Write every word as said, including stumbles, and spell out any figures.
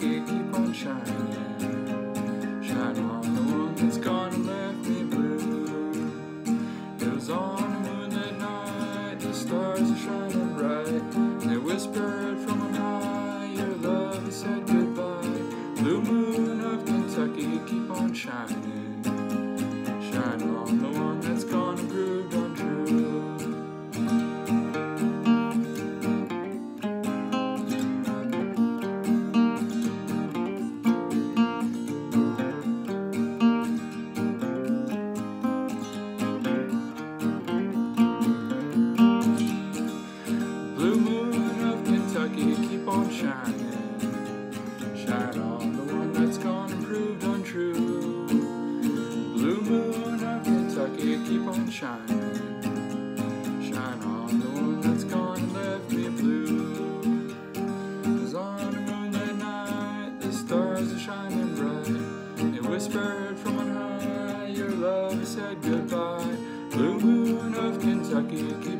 Kentucky, keep on shining. Shine on the one that's gone and left me blue. It was on a moonlit night, the stars are shining bright, and they whispered from on high, your love has said goodbye. Blue moon of Kentucky, keep on shining. Shine on the one that's gone and proved untrue. Blue moon of Kentucky, keep on shining. Shine on the one that's gone and proved untrue. Blue moon of Kentucky, keep on shining. Shine on the one that's gone and left me blue. It was on a moonlit night, the stars are shining bright. They whispered from on high, your love has said goodbye. Blue moon of Kentucky, keep